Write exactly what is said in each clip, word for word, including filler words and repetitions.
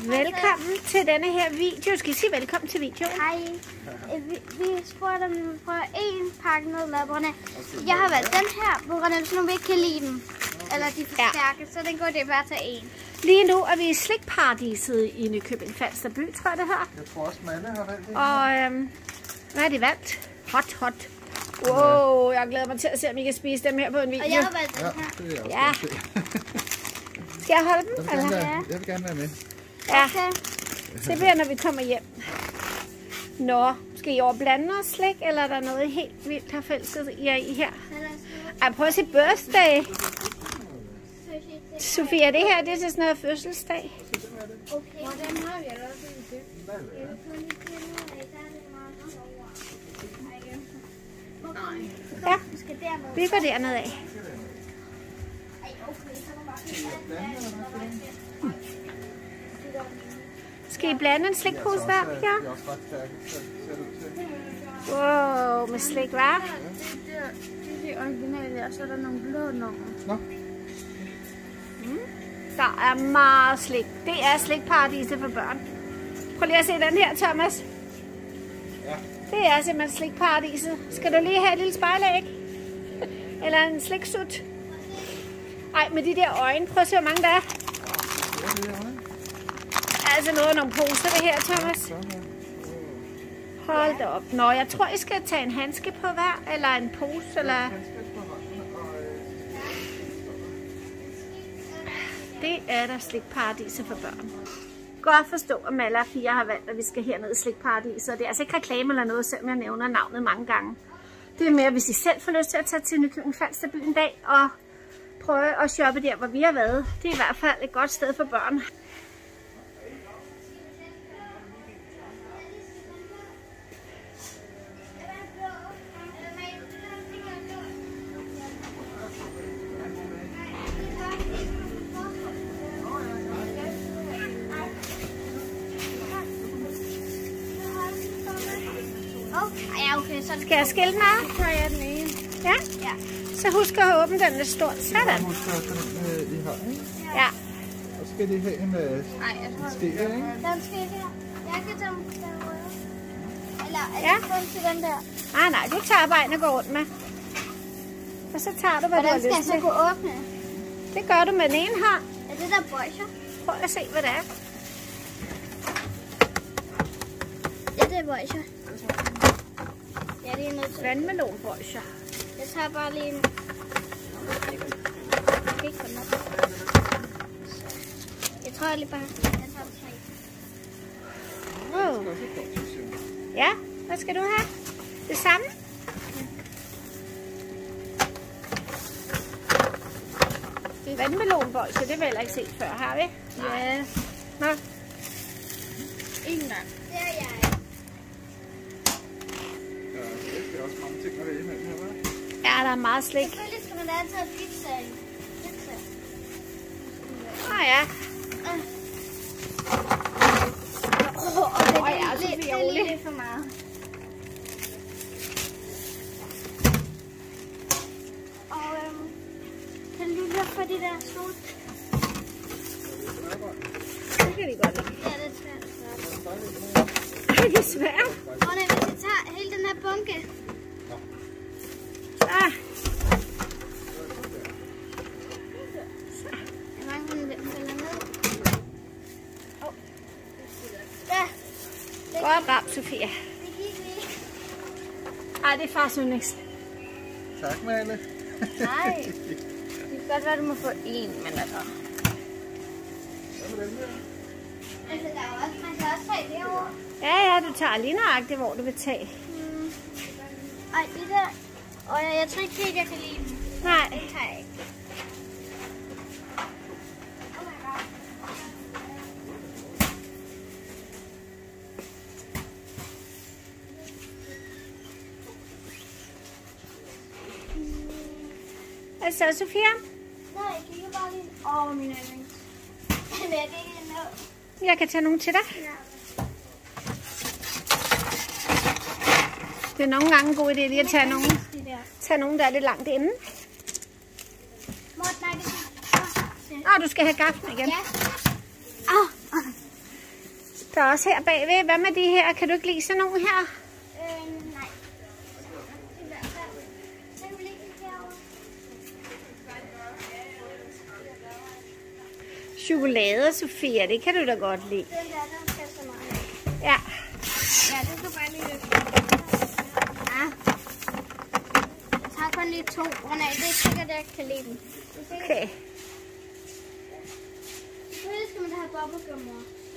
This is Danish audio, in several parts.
Velkommen til denne her video. Skal I sige velkommen til videoen? Hej. Vi, vi spurgte, om vi vil prøve en pakke nødlapperne. Jeg har valgt den her, på grund af, hvis nu vi ikke kan lide dem. Eller de er for stærke, ja. Så den går det bare til en. Lige nu er vi i slikparadiset i Nykøbing Falster by, tror jeg det her. Jeg tror også, Manne har valgt det. Og øhm, hvad har de valgt? Hot, hot. Wow, jeg glæder mig til at se, om I kan spise dem her på en video. Og jeg har valgt den her. Ja, det er Ja. også Skal jeg holde dem? jeg, vil Eller? gerne være, jeg vil gerne være med. Ja, Okay. det bliver, når vi kommer hjem. Nå, skal I overblande os slik, eller er der noget helt vildt, der fælsket I er i her? Ej, prøv at se birthday. Sofia, det her det er til sådan noget fødselsdag. Okay. Og den har vi også i Ja, vi går dernede af. Skal I blande en slikpose der? Ja. Det er også ret stærkt, så ser det ud til. Wow, med slik, hva'? Det er originale, og så er der nogle blå numre. Nå. Der er meget slik. Det er slikparadiset for børn. Prøv lige at se den her, Thomas. Ja. Det er simpelthen slikparadiset. Skal du lige have et lille spejlæg? Eller en sliksut? Ej, med de der øjne. Prøv at se, hvor mange der er. Altså noget af nogle poser, det her, Thomas. Hold da op. Nå, jeg tror, I skal tage en handske på hver, eller en pose, eller... Det er der slikparadiset for børn. Godt forstå, at Malla og Pia har valgt, at vi skal herned i slikparadiset. Det er altså ikke reklame eller noget, selvom jeg nævner navnet mange gange. Det er mere, hvis I selv får lyst til at tage til Nykøbing Falster by en dag og prøve at shoppe der, hvor vi har været. Det er i hvert fald et godt sted for børn. Ja, okay, så Skal jeg skille mig? så tager jeg den ene. Ja? Ja. Så husk at åbne den lidt stort. Sådan. Husk at tage den, øh, I har, ikke? Ja. Og så skal de have en, øh, Nej, jeg tror, en ske, ikke? den skal her. Jeg kan tage den røde. Eller er Ja. det kun til den der? Ah, nej, du tager bare ind og går rundt med. Og så tager du, hvad du har Hvordan skal jeg lyst så til. kunne åbne? Det gør du med den ene hånd. Er det der bøjser? Prøv at se, hvad det er. Ja, det er bøjser. Ja, det er nødt til. Vandmelonbrøjser. Jeg tager bare lige en. Jeg kan ikke få den op. Jeg tror jeg lige bare. Jeg tager tre. Wow. Ja, hvad skal du have? Det samme? Vandmelonbrøjser, det har vi heller ikke set før, har vi? Ja. Nå. En gang. Det er jeg. Ja, det er også mange ting, der er imellem her, hva'? Ja, der er meget slik. Selvfølgelig skal man da tage pizza i. Pizza. Åh oh, ja. Åh, okay, Åh, det ja, er så lidt, bliver det er jeg lige lidt for meget. Og øhm, kan du lige få de der slut? Det kan de godt lide. Ja, det er svært. Ej, det er svært. Åh nej, hvis jeg tager hele den her bunke. Ah, Jeg mangler den, den falder ned. Åh. Ja. Det godt ramt, Sofia. det gik lige. Ej, det er fars yndlings. Tak, Manne. Nej. Det kan godt være, du må få en, men altså. Hvad med den der? Altså, der er også, man kan også tage derovre. Ja, ja, du tager lige nøjagtigt, hvor du vil tage. Hmm. Ej, det der. Og jeg, jeg tror ikke helt, jeg kan lide dem. Nej. Det tager jeg ikke. Hvad så, Sofia? Nej, jeg kigger bare lige. Åh, oh, mine yndlings. Men er det ikke noget? Jeg kan tage nogle til dig. Ja. Det er nogle gange en god idé lige at tage nogle, De der. tage nogle, der er lidt langt inde. Mor, nej, det kan. Nå, du skal have gaflen igen. Ja. Au. Der er også her bagved. Hvad med de her? Kan du ikke lide sådan nogle her? Øh, nej. I hvert fald. Den vil ligge herovre. Chokolade, Sofia, det kan du da godt lide. Den der, den skal så meget af. Ja. Ja, det skal bare lige løfte. Ja. Jeg tager kun lige to. Rune, det er ikke sikkert, at jeg kan lide dem. Okay. Selvfølgelig skal man have bubblegum, mor.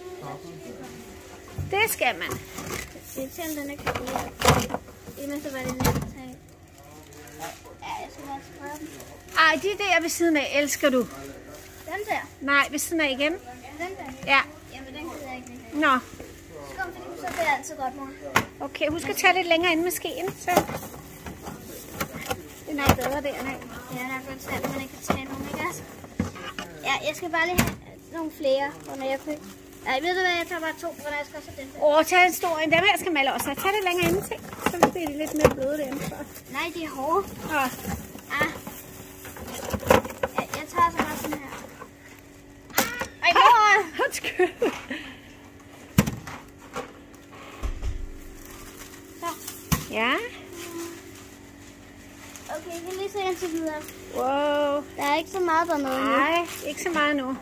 Det skal man. Det er til, om den ikke kan lide. Imens så var det nemt at tage. Ja, jeg skal bare sprede dem. Ej, de der ved siden af, elsker du? Den der. Nej, ved siden af igen. Den der. Ja. Jamen, den gider jeg ikke lige. Nå. Skum, fordi så bliver det altid godt, mor. Okay, husk at tage lidt længere ind med skeen. Så. Det er nok bedre dernede. Ja, der er godt sandt, at man ikke kan tage nogen, ikke også? Ja, jeg skal bare lige have nogle flere, når jeg køber. Nej, ved du hvad, jeg tager bare to, for jeg skal også have den der. Åh, tag en stor en. Dem her skal Malle også have. Tag det længere inde til. Så bliver de lidt mere bløde derinde. Nej, de er hårde. Åh. Ah. Ja, jeg tager så bare sådan her. Ej, mor! Undskyld. Så. Ja. Okay, jeg kan lige se indtil videre. Wow. Der er ikke så meget dernede nu. Nej, ikke så meget nu.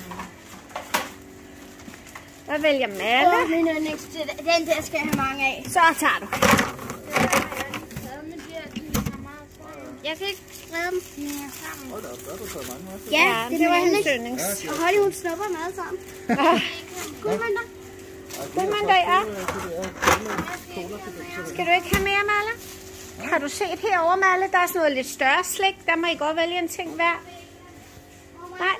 Hvad vælger Malle? Åh, min yndlings. Den der skal jeg have mange af. Så tager du. Jeg kan ikke sprede dem mere sammen. Hold da op, der har du taget mange med. Ja, Ja, det, det var er hendes hendes. yndlings. Og Holly, hun snupper dem alle sammen. Guldmønter. Guldmønter, ja. Skal du ikke have mere, Malle? Har du set herovre, Malle? Der er sådan noget lidt større slik. Der må I godt vælge en ting hver. Nej.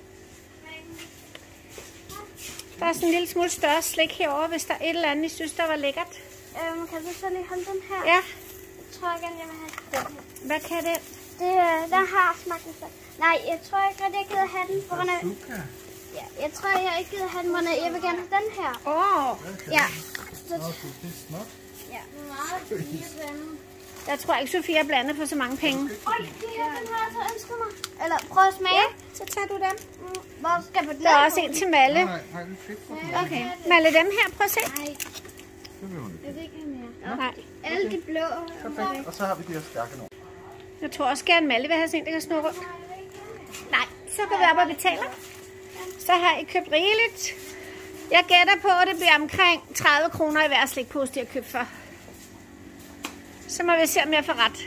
Der er sådan en lille smule større slik herovre, hvis der er et eller andet, I synes, der var lækkert. Øhm, kan du så lige holde den her? Ja. Jeg tror ikke, jeg vil have den. Hvad kan det? Det, øh, den har smagt lidt. Nej, jeg tror ikke, at jeg gider have den. På grund af, ja, jeg tror, jeg ikke gider have den, men jeg vil gerne have den her. Åh. Oh. Ja. Så, Nå, det er snot. ja. Meget fint. Jeg tror ikke, Sofia blander for så mange penge. Øj, det her, den har jeg så ønsket mig. Eller prøv at smage. Ja, så tager du dem. Hvor skal på den? Der er også en til Malle. Nej, har du fedt på den? Okay. Malle, dem her. Prøv at se. Nej, Det vil hun ikke. jeg vil ikke have mere. Nej. Alle de blå. Perfekt. Og så har vi de her stærke nu. Jeg tror også gerne, Malle vil have sådan en, der kan snurre rundt. Nej, så går vi op og betaler. Så har I købt rigeligt. Jeg gætter på, at det bliver omkring tredive kroner i hver slikpose, de har købt for. Så må vi se, om jeg får ret.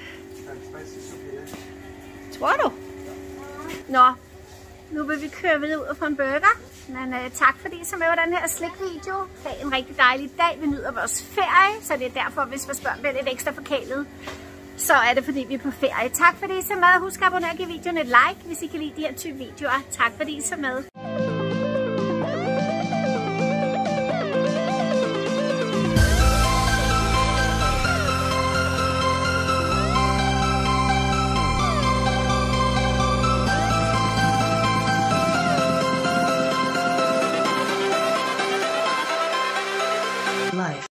Tror du? Nå, nu vil vi køre videre ud og få en burger. Men uh, tak fordi I så med på den her slikvideo. Det er en rigtig dejlig dag. Vi nyder vores ferie, så det er derfor, hvis vores børn bliver lidt ekstra forkælet, så er det fordi vi er på ferie. Tak fordi I så med. Husk at abonnere og give videoen et like, hvis I kan lide de her type videoer. Tak fordi I så med.